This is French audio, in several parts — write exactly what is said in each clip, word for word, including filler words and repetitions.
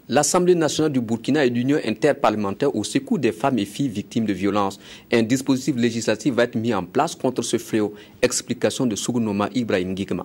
L'Assemblée nationale du Burkina et l'Union interparlementaire au secours des femmes et filles victimes de violences. Un dispositif législatif va être mis en place contre ce fléau. Explication de Sougounoma Ibrahim Guigma.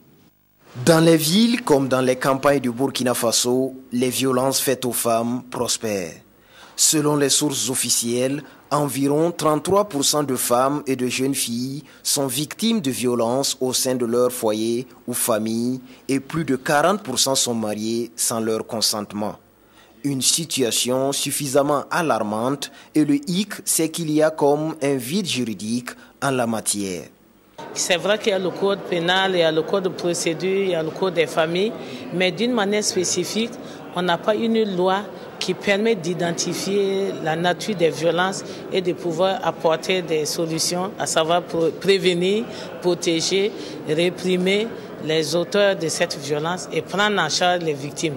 Dans les villes comme dans les campagnes du Burkina Faso, les violences faites aux femmes prospèrent. Selon les sources officielles, environ trente-trois pour cent de femmes et de jeunes filles sont victimes de violences au sein de leur foyer ou famille et plus de quarante pour cent sont mariées sans leur consentement. Une situation suffisamment alarmante et le hic, c'est qu'il y a comme un vide juridique en la matière. C'est vrai qu'il y a le code pénal, il y a le code de procédure, il y a le code des familles, mais d'une manière spécifique, on n'a pas une loi qui permet d'identifier la nature des violences et de pouvoir apporter des solutions, à savoir pour prévenir, protéger, réprimer les auteurs de cette violence et prendre en charge les victimes.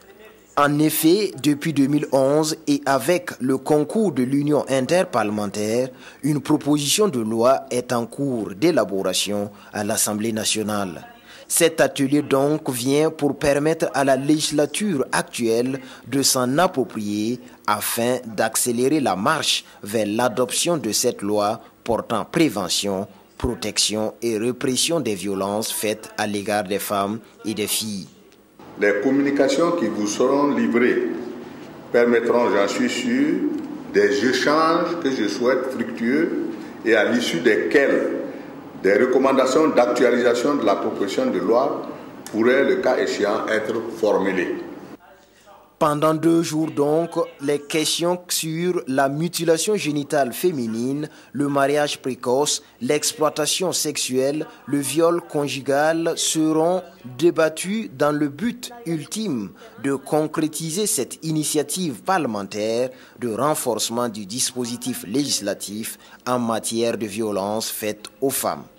En effet, depuis deux mille onze et avec le concours de l'Union interparlementaire, une proposition de loi est en cours d'élaboration à l'Assemblée nationale. Cet atelier donc vient pour permettre à la législature actuelle de s'en approprier afin d'accélérer la marche vers l'adoption de cette loi portant prévention, protection et répression des violences faites à l'égard des femmes et des filles. Les communications qui vous seront livrées permettront, j'en suis sûr, des échanges que je souhaite fructueux et à l'issue desquels des recommandations d'actualisation de la proposition de loi pourraient, le cas échéant, être formulées. Pendant deux jours donc, les questions sur la mutilation génitale féminine, le mariage précoce, l'exploitation sexuelle, le viol conjugal seront débattues dans le but ultime de concrétiser cette initiative parlementaire de renforcement du dispositif législatif en matière de violences faites aux femmes.